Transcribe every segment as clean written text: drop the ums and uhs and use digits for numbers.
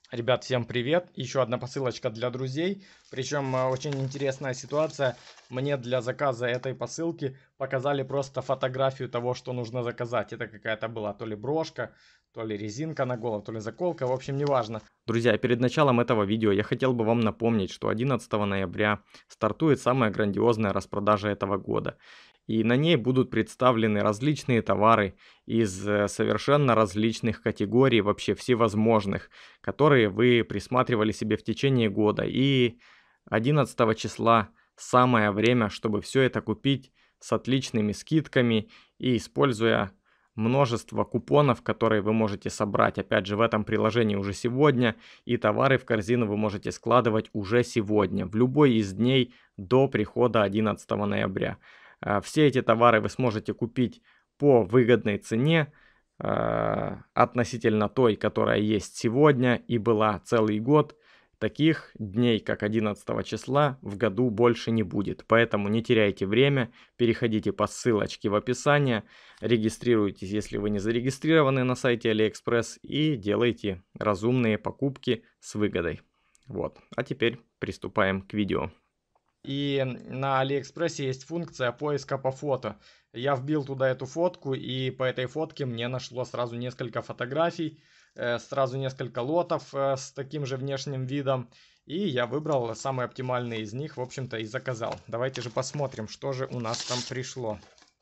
Ребят, всем привет! Еще одна посылочка для друзей. Причем очень интересная ситуация. Мне для заказа этой посылки показали просто фотографию того, что нужно заказать. Это какая-то была то ли брошка, то ли резинка на голову, то ли заколка. В общем, неважно. Друзья, перед началом этого видео я хотел бы вам напомнить, что 11 ноября стартует самая грандиозная распродажа этого года. И на ней будут представлены различные товары из совершенно различных категорий, вообще всевозможных, которые вы присматривали себе в течение года. И 11 числа самое время, чтобы все это купить с отличными скидками и используя множество купонов, которые вы можете собрать, опять же, в этом приложении уже сегодня, и товары в корзину вы можете складывать уже сегодня, в любой из дней до прихода 11 ноября. Все эти товары вы сможете купить по выгодной цене, относительно той, которая есть сегодня и была целый год. Таких дней, как 11 числа, в году больше не будет. Поэтому не теряйте время, переходите по ссылочке в описании, регистрируйтесь, если вы не зарегистрированы на сайте AliExpress, и делайте разумные покупки с выгодой. Вот. А теперь приступаем к видео. И на Алиэкспрессе есть функция поиска по фото. Я вбил туда эту фотку, и по этой фотке мне нашло сразу несколько фотографий, сразу несколько лотов с таким же внешним видом. И я выбрал самые оптимальные из них, в общем-то, и заказал. Давайте же посмотрим, что же у нас там пришло.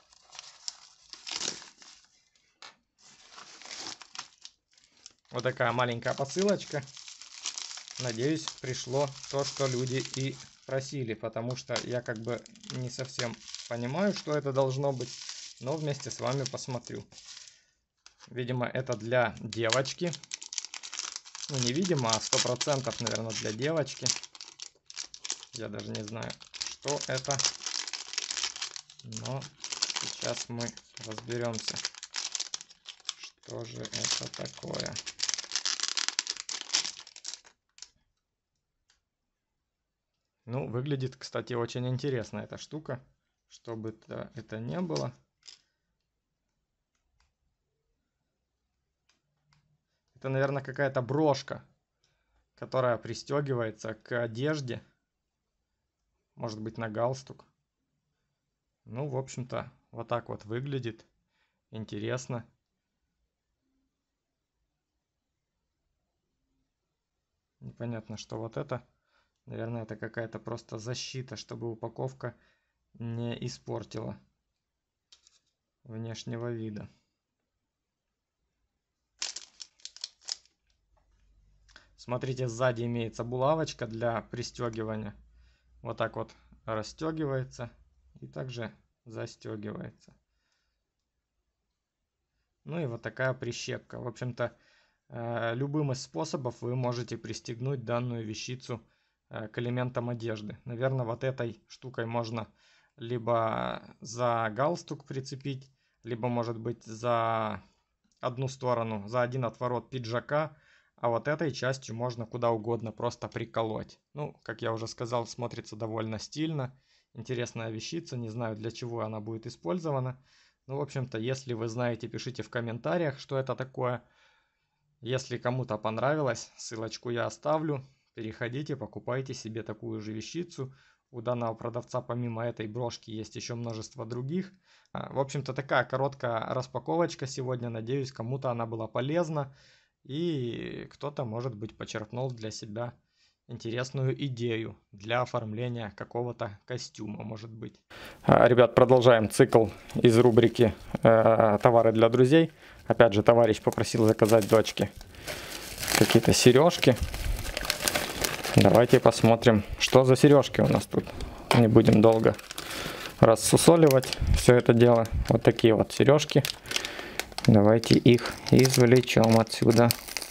Вот такая маленькая посылочка. Надеюсь, пришло то, что люди и просили, потому что я как бы не совсем понимаю, что это должно быть, но вместе с вами посмотрю. Видимо, это для девочки. Ну, не видимо, а 100%, наверное, для девочки. Я даже не знаю, что это. Но сейчас мы разберемся, что же это такое. Ну, выглядит, кстати, очень интересно эта штука, что бы это ни было. Это, наверное, какая-то брошка, которая пристегивается к одежде. Может быть, на галстук. Ну, в общем-то, вот так вот выглядит. Интересно. Непонятно, что вот это. Наверное, это какая-то просто защита, чтобы упаковка не испортила внешнего вида. Смотрите, сзади имеется булавочка для пристегивания. Вот так вот расстегивается и также застегивается. Ну и вот такая прищепка. В общем-то, любым из способов вы можете пристегнуть данную вещицу к элементам одежды. Наверное, вот этой штукой можно либо за галстук прицепить, либо, может быть, за одну сторону, за один отворот пиджака, а вот этой частью можно куда угодно просто приколоть. Ну, как я уже сказал, смотрится довольно стильно. Интересная вещица, не знаю, для чего она будет использована. Ну, в общем-то, если вы знаете, пишите в комментариях, что это такое. Если кому-то понравилось, ссылочку я оставлю. Переходите, покупайте себе такую же вещицу. У данного продавца помимо этой брошки есть еще множество других. В общем-то, такая короткая распаковочка сегодня. Надеюсь, кому-то она была полезна. И кто-то, может быть, почерпнул для себя интересную идею для оформления какого-то костюма, может быть. Ребят, продолжаем цикл из рубрики «Товары для друзей». Опять же, товарищ попросил заказать дочке какие-то сережки. Давайте посмотрим, что за сережки у нас тут. Не будем долго рассусоливать все это дело. Вот такие вот сережки. Давайте их извлечем отсюда.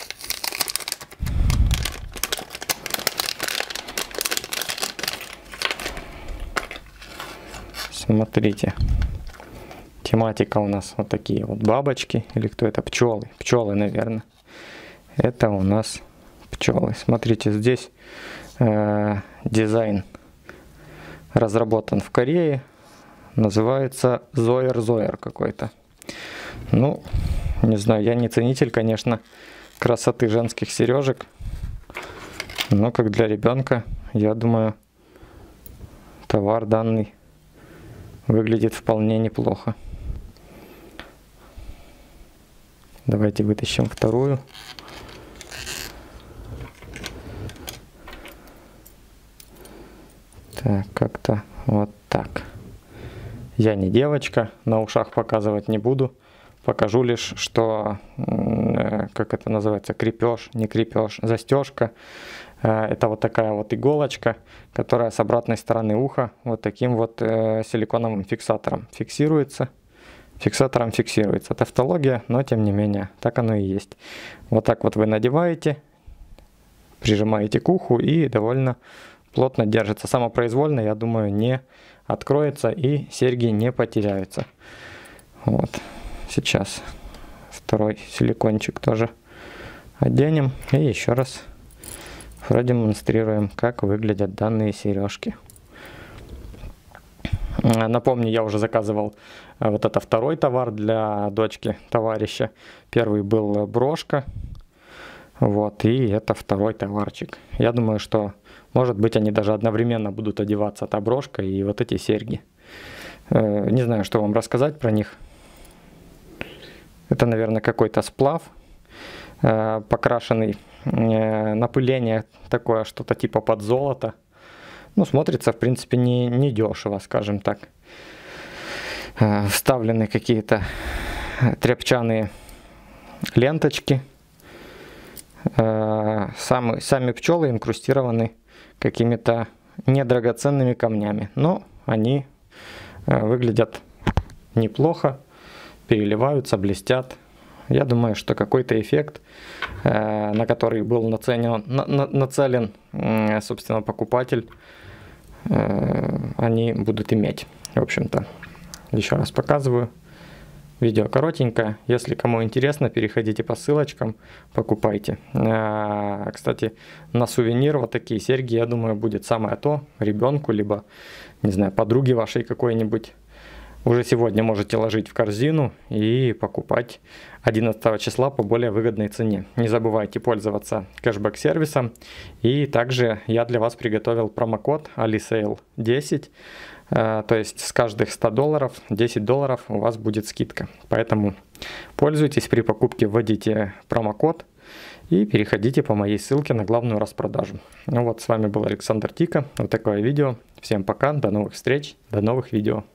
Смотрите. Тематика у нас вот такие вот бабочки. Или кто это? Пчелы. Пчелы, наверное. Это у нас пчелы. Смотрите, здесь дизайн разработан в Корее. Называется Zoyer какой-то. Ну, не знаю, я не ценитель, конечно, красоты женских сережек. Но как для ребенка, я думаю, товар данный выглядит вполне неплохо. Давайте вытащим вторую. Так, как-то вот так. Я не девочка, на ушах показывать не буду. Покажу лишь, что, как это называется, крепеж, не крепеж, застежка. Это вот такая вот иголочка, которая с обратной стороны уха вот таким вот силиконовым фиксатором фиксируется. Фиксатором фиксируется. Тавтология, но тем не менее, так оно и есть. Вот так вот вы надеваете, прижимаете к уху и довольно плотно держится. Самопроизвольно, я думаю, не откроется и серьги не потеряются. Вот. Сейчас второй силикончик тоже оденем и еще раз продемонстрируем, как выглядят данные сережки. Напомню, я уже заказывал вот это второй товар для дочки товарища. Первый был брошка, вот, и это второй товарчик. Я думаю, что, может быть, они даже одновременно будут одеваться, та брошка и вот эти серьги. Не знаю, что вам рассказать про них. Это, наверное, какой-то сплав покрашенный, напыление такое, что-то типа под золото. Ну, смотрится, в принципе, не дешево, скажем так. Вставлены какие-то тряпчаные ленточки. Сами пчелы инкрустированы какими-то недрагоценными камнями. Но они выглядят неплохо, переливаются, блестят. Я думаю, что какой-то эффект, на который был нацелен, собственно, покупатель, они будут иметь. В общем-то, еще раз показываю. Видео коротенькое. Если кому интересно, переходите по ссылочкам, покупайте. Кстати, на сувенир вот такие серьги, я думаю, будет самое то ребенку, либо, не знаю, подруге вашей какой-нибудь. Уже сегодня можете ложить в корзину и покупать 11 числа по более выгодной цене. Не забывайте пользоваться кэшбэк-сервисом. И также я для вас приготовил промокод AliSale10. То есть с каждых $100, $10 у вас будет скидка. Поэтому пользуйтесь, при покупке вводите промокод и переходите по моей ссылке на главную распродажу. Ну вот, с вами был Александр Тика. Вот такое видео. Всем пока, до новых встреч, до новых видео.